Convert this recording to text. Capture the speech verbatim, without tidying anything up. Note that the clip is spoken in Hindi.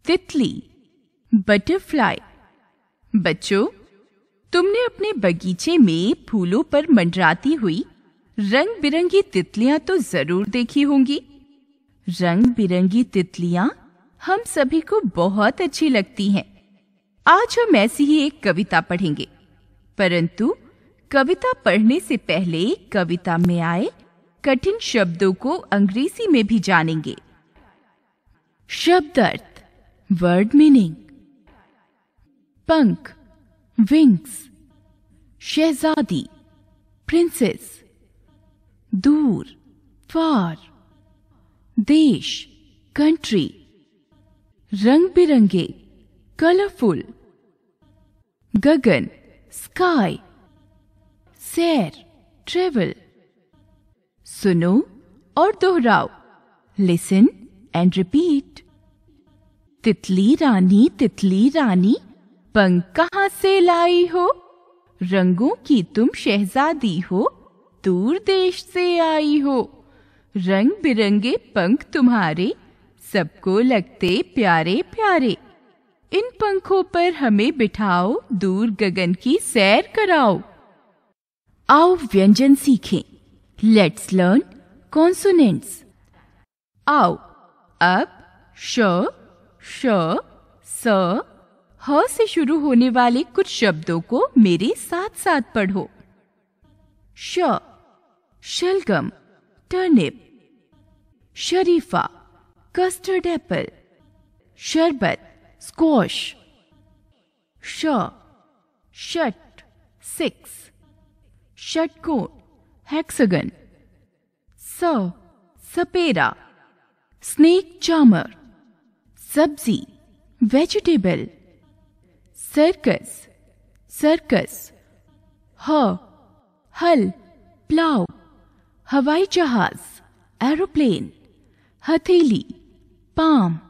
तितली, बटरफ्लाई। बच्चों, तुमने अपने बगीचे में फूलों पर मंडराती हुई रंग बिरंगी तितलियां तो जरूर देखी होंगी। रंग बिरंगी तितलियां हम सभी को बहुत अच्छी लगती हैं। आज हम ऐसी ही एक कविता पढ़ेंगे, परंतु कविता पढ़ने से पहले कविता में आए कठिन शब्दों को अंग्रेजी में भी जानेंगे। शब्द अर्थ, वर्ड मीनिंग। पंख, विंग्स। शहजादी, प्रिंसेस। दूर, फार। देश, कंट्री। रंग बिरंगे, कलरफुल। गगन, स्काई। सैर, ट्रेवल। सुनो और दोहराओ, लिसन एंड रिपीट। तितली रानी, तितली रानी, पंख कहाँ से लाई हो? रंगों की तुम शहजादी हो, दूर देश से आई हो। रंग बिरंगे पंख तुम्हारे, सबको लगते प्यारे प्यारे। इन पंखों पर हमें बिठाओ, दूर गगन की सैर कराओ। आओ व्यंजन सीखें। Let's learn consonants. आओ, अब श, श, स, ह से शुरू होने वाले कुछ शब्दों को मेरे साथ साथ पढ़ो। श, शलगम, टर्निप। शरीफा, कस्टर्ड एप्पल। शरबत, स्क्वॉश। श, षट, सिक्स। षटकोण, हेक्सागन। स, सपेरा, स्नेक चार्मर। सब्जी, वेजिटेबल। Circus, circus. ह, हल, प्लाव। हवाई जहाज, एरोप्लेन। हथेली, पाम।